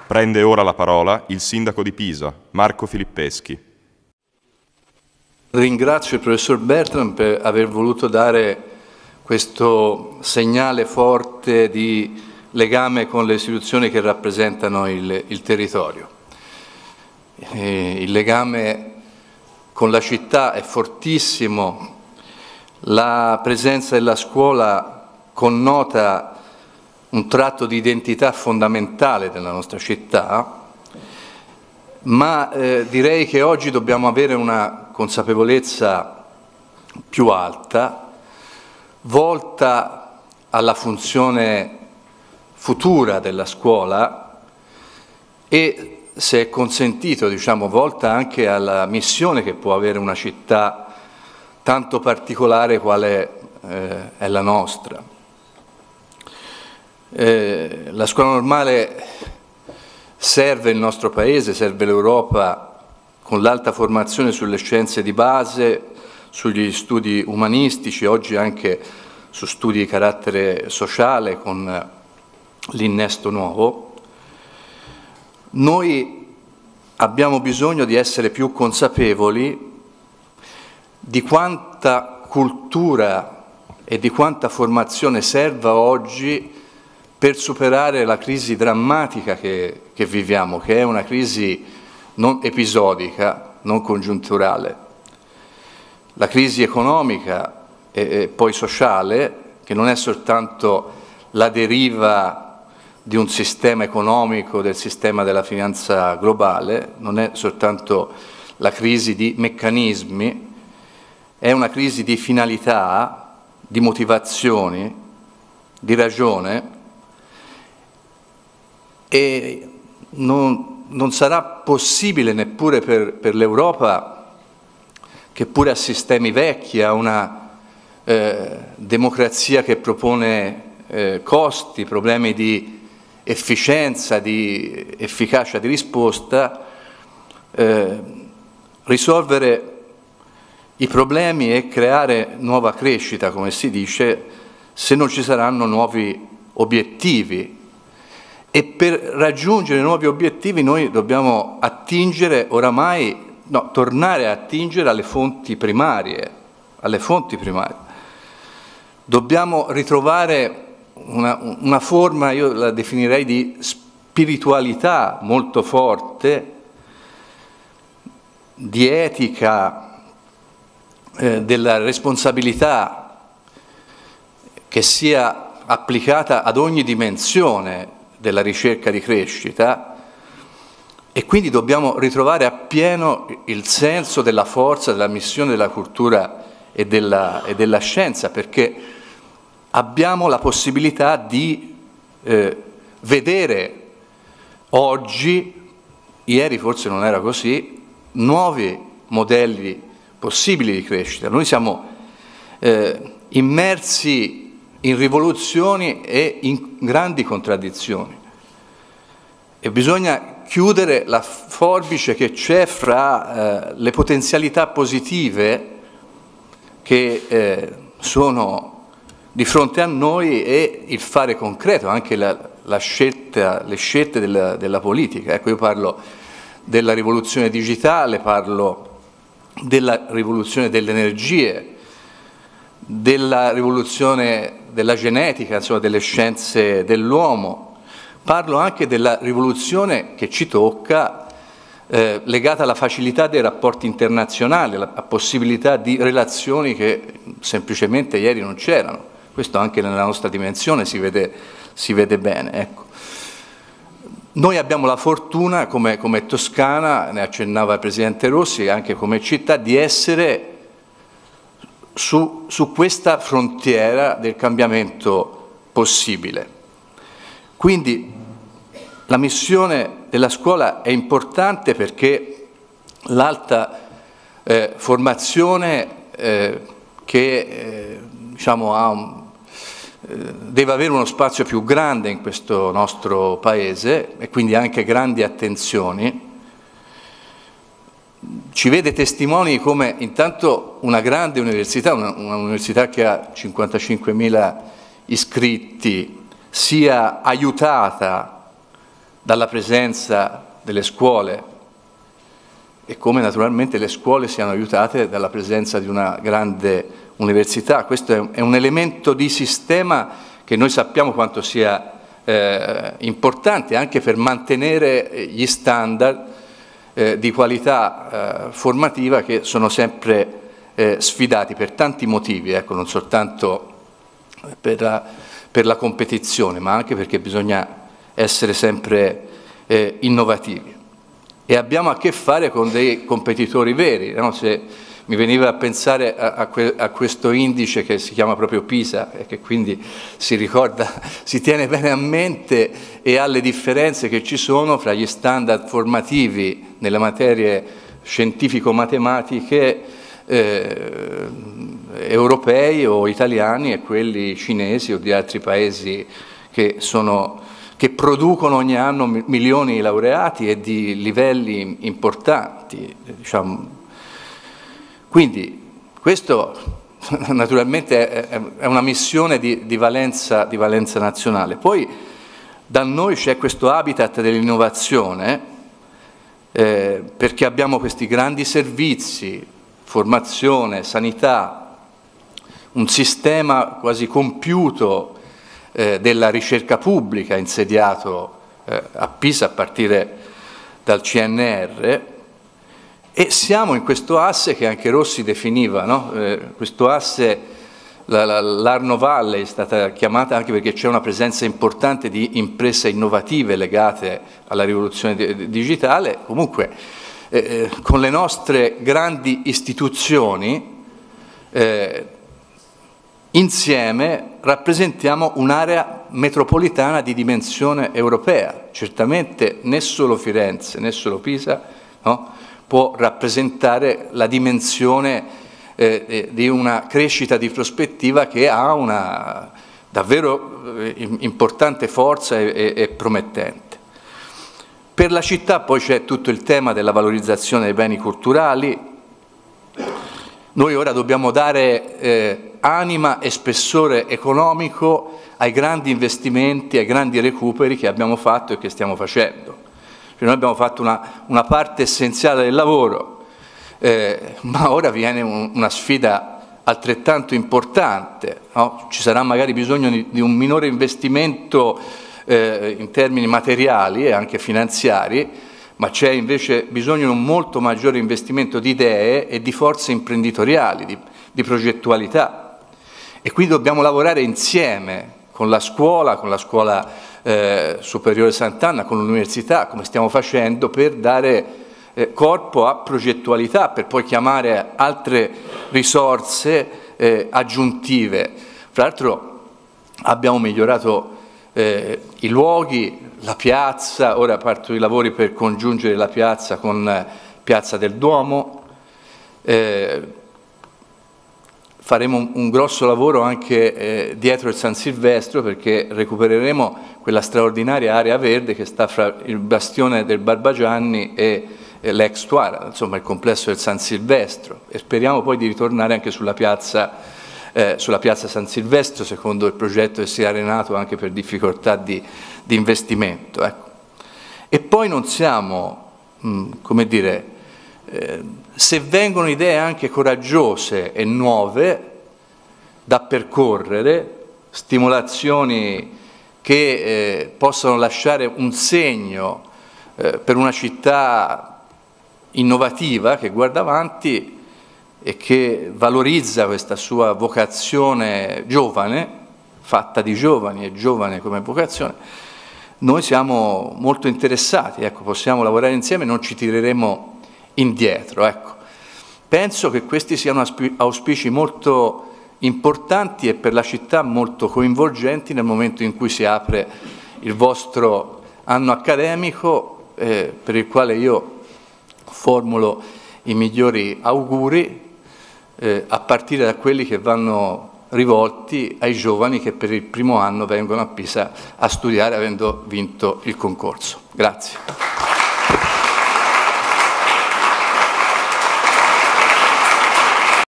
Prende ora la parola il sindaco di Pisa, Marco Filippeschi. Ringrazio il professor Bertram per aver voluto dare questo segnale forte di legame con le istituzioni che rappresentano il territorio. Il legame con la città è fortissimo, la presenza della scuola connota un tratto di identità fondamentale della nostra città, ma direi che oggi dobbiamo avere una consapevolezza più alta, volta alla funzione futura della scuola e, se è consentito, diciamo, volta anche alla missione che può avere una città tanto particolare quale è la nostra. La scuola normale serve il nostro Paese, serve l'Europa con l'alta formazione sulle scienze di base, sugli studi umanistici, oggi anche su studi di carattere sociale con l'innesto nuovo. Noi abbiamo bisogno di essere più consapevoli di quanta cultura e di quanta formazione serva oggi per superare la crisi drammatica che viviamo, che è una crisi non episodica, non congiunturale. La crisi economica e poi sociale, che non è soltanto la deriva di un sistema economico, del sistema della finanza globale, non è soltanto la crisi di meccanismi, è una crisi di finalità, di motivazioni, di ragione, e non sarà possibile neppure per l'Europa, che pure ha sistemi vecchi, ha una democrazia che propone costi, problemi di efficienza, di efficacia di risposta, risolvere i problemi e creare nuova crescita, come si dice, se non ci saranno nuovi obiettivi. E per raggiungere nuovi obiettivi noi dobbiamo attingere oramai, no, tornare a attingere alle fonti primarie, Dobbiamo ritrovare una forma, io la definirei di spiritualità molto forte, di etica, della responsabilità che sia applicata ad ogni dimensione della ricerca di crescita, e quindi dobbiamo ritrovare appieno il senso della forza, della missione della cultura e della scienza, perché abbiamo la possibilità di vedere oggi, ieri forse non era così, nuovi modelli possibili di crescita. Noi siamo immersi in rivoluzioni e in grandi contraddizioni e bisogna chiudere la forbice che c'è fra le potenzialità positive che sono di fronte a noi e il fare concreto, anche le scelte della politica. Ecco, io parlo della rivoluzione digitale, parlo della rivoluzione delle energie, della rivoluzione della genetica, insomma delle scienze dell'uomo. Parlo anche della rivoluzione che ci tocca, legata alla facilità dei rapporti internazionali, alla possibilità di relazioni che semplicemente ieri non c'erano. Questo anche nella nostra dimensione si vede bene. Ecco. Noi abbiamo la fortuna, come Toscana, ne accennava il Presidente Rossi, anche come città, di essere su questa frontiera del cambiamento possibile. Quindi la missione della scuola è importante perché l'alta formazione che diciamo, deve avere uno spazio più grande in questo nostro Paese e quindi anche grandi attenzioni, ci vede testimoni come intanto una grande università, un'università che ha 55.000 iscritti, sia aiutata dalla presenza delle scuole e come naturalmente le scuole siano aiutate dalla presenza di una grande università. Questo è un elemento di sistema che noi sappiamo quanto sia importante anche per mantenere gli standard di qualità formativa che sono sempre sfidati per tanti motivi, ecco, non soltanto per la competizione, ma anche perché bisogna essere sempre innovativi. E abbiamo a che fare con dei competitori veri, no? Se mi veniva a pensare a questo indice che si chiama proprio PISA e che quindi si ricorda, si tiene bene a mente e alle differenze che ci sono fra gli standard formativi nelle materie scientifico-matematiche europei o italiani e quelli cinesi o di altri paesi che producono ogni anno milioni di laureati e di livelli importanti, diciamo. Quindi questo naturalmente è una missione di valenza nazionale. Poi da noi c'è questo habitat dell'innovazione perché abbiamo questi grandi servizi, formazione, sanità, un sistema quasi compiuto della ricerca pubblica insediato a Pisa a partire dal CNR. E siamo in questo asse che anche Rossi definiva, no? Questo asse, l'Arno Valley è stata chiamata anche perché c'è una presenza importante di imprese innovative legate alla rivoluzione digitale. Comunque, con le nostre grandi istituzioni, insieme rappresentiamo un'area metropolitana di dimensione europea. Certamente né solo Firenze né solo Pisa, no? Può rappresentare la dimensione di una crescita di prospettiva che ha una davvero importante forza e promettente. Per la città poi c'è tutto il tema della valorizzazione dei beni culturali. Noi ora dobbiamo dare anima e spessore economico ai grandi investimenti, ai grandi recuperi che abbiamo fatto e che stiamo facendo. Cioè noi abbiamo fatto una parte essenziale del lavoro, ma ora viene una sfida altrettanto importante, no? Ci sarà magari bisogno di un minore investimento in termini materiali e anche finanziari, ma c'è invece bisogno di un molto maggiore investimento di idee e di forze imprenditoriali, di progettualità. E quindi dobbiamo lavorare insieme con la scuola Superiore Sant'Anna, con l'università, come stiamo facendo, per dare corpo a progettualità, per poi chiamare altre risorse aggiuntive. Fra l'altro abbiamo migliorato i luoghi, la piazza, ora partono i lavori per congiungere la piazza con Piazza del Duomo. Faremo un grosso lavoro anche dietro il San Silvestro perché recupereremo quella straordinaria area verde che sta fra il bastione del Barbagianni e l'ex Tuara, insomma il complesso del San Silvestro, e speriamo poi di ritornare anche sulla piazza San Silvestro secondo il progetto che si è arenato anche per difficoltà di investimento. Ecco. E poi non siamo, come dire, se vengono idee anche coraggiose e nuove da percorrere, stimolazioni che possano lasciare un segno per una città innovativa che guarda avanti e che valorizza questa sua vocazione giovane, fatta di giovani e giovane come vocazione, noi siamo molto interessati, ecco, possiamo lavorare insieme, non ci tireremo indietro. Ecco. Penso che questi siano auspici molto importanti e per la città molto coinvolgenti nel momento in cui si apre il vostro anno accademico, per il quale io formulo i migliori auguri, a partire da quelli che vanno rivolti ai giovani che per il primo anno vengono a Pisa a studiare avendo vinto il concorso. Grazie.